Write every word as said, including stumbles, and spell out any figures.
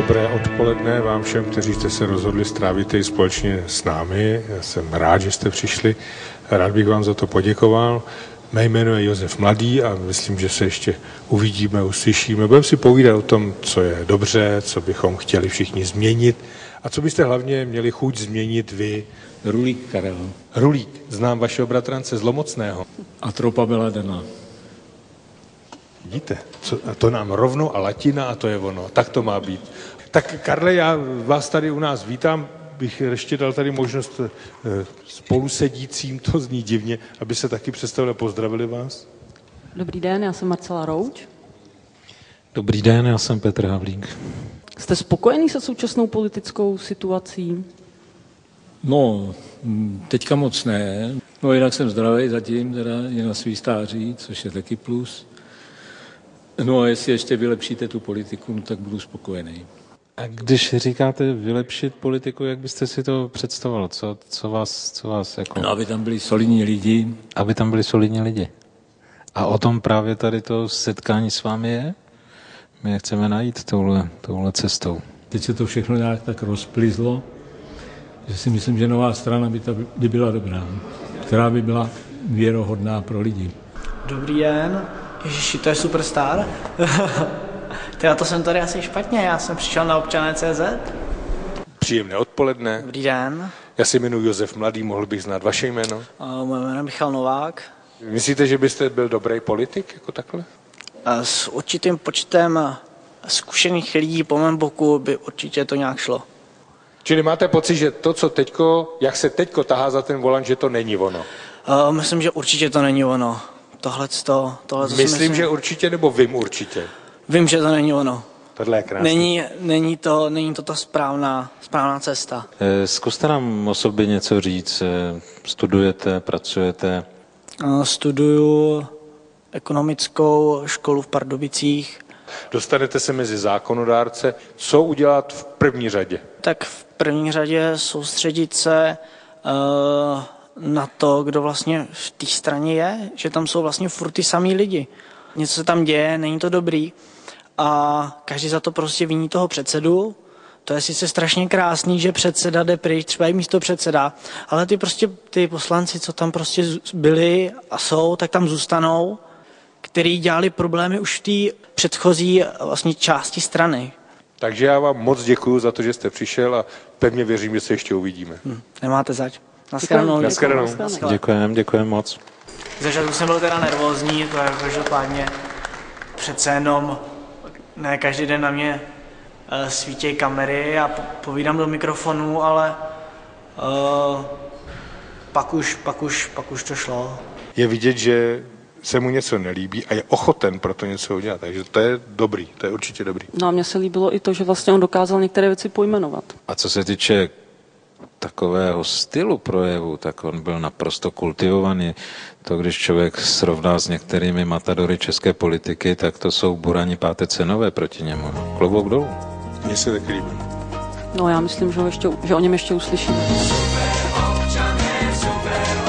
Dobré odpoledne vám všem, kteří jste se rozhodli strávit tady společně s námi. Já jsem rád, že jste přišli. Rád bych vám za to poděkoval. Mé jméno je Josef Mladý a myslím, že se ještě uvidíme, uslyšíme. Budeme si povídat o tom, co je dobře, co bychom chtěli všichni změnit a co byste hlavně měli chuť změnit vy. Rulík Karel. Rulík, znám vašeho bratrance z Lomocného. A tropa byla dana. Vidíte, co, to nám rovno a latina a to je ono. Tak to má být. Tak Karle, já vás tady u nás vítám. Bych ještě dal tady možnost spolusedícím, to zní divně, aby se taky představili a pozdravili vás. Dobrý den, já jsem Marcela Rouč. Dobrý den, já jsem Petr Havlík. Jste spokojený se současnou politickou situací? No, teďka moc ne. No jinak jsem zdravý zatím, teda je na svý stáří, což je taky plus. No a jestli ještě vylepšíte tu politiku, tak budu spokojený. A když říkáte vylepšit politiku, jak byste si to představoval? Co, co vás, co vás jako... No, aby tam byli solidní lidi. Aby tam byli solidní lidi. A o tom právě tady to setkání s vámi je? My je chceme najít touhle, touhle cestou. Teď se to všechno nějak tak rozplizlo, že si myslím, že nová strana by, ta, by byla dobrá, která by byla věrohodná pro lidi. Dobrý den. Ježiši, to je Superstar. Teda to jsem tady asi špatně, já jsem přišel na občané tečka cé zet. Příjemné odpoledne. Dobrý den. Já se jmenuji Josef Mladý, mohl bych znát vaše jméno? A moje jméno je Michal Novák. Myslíte, že byste byl dobrý politik, jako takhle? A s určitým počtem zkušených lidí po mém boku by určitě to nějak šlo. Čili máte pocit, že to, co teďko, jak se teďko tahá za ten volant, že to není ono? A myslím, že určitě to není ono. Tohleto, tohleto myslím, myslím, že určitě, nebo vím určitě? Vím, že to není ono. Tohle je krásné. Není, není, to, není to ta správná, správná cesta. Zkuste nám o sobě něco říct. Studujete, pracujete? Studuju ekonomickou školu v Pardubicích. Dostanete se mezi zákonodárce. Co udělat v první řadě? Tak v první řadě soustředit se uh, na to, kdo vlastně v té straně je, že tam jsou vlastně furt ty samý lidi. Něco se tam děje, není to dobrý a každý za to prostě viní toho předsedu. To je sice strašně krásný, že předseda jde pryč, třeba i místo předseda, ale ty prostě ty poslanci, co tam prostě byli a jsou, tak tam zůstanou, který dělali problémy už v té předchozí vlastně části strany. Takže já vám moc děkuju za to, že jste přišel a pevně věřím, že se ještě uvidíme. Hm, nemáte zač. Naschledanou. Naschledanou. Děkujeme, děkujeme moc. Z začátku jsem byl teda nervózní, to je každopádně přece jenom ne každý den na mě uh, svítějí kamery a po- povídám do mikrofonu, ale uh, pak, už, pak, už, pak už to šlo. Je vidět, že se mu něco nelíbí a je ochoten pro to něco udělat. Takže to je dobrý, to je určitě dobrý. No a mně se líbilo i to, že vlastně on dokázal některé věci pojmenovat. A co se týče takového stylu projevu, tak on byl naprosto kultivovaný. To, když člověk srovná s některými matadory české politiky, tak to jsou burani páté cenové proti němu. Klobouk dolů. Mně se taky líbí. No já myslím, že, ho ještě, že o něm ještě uslyšíme. Super občané, super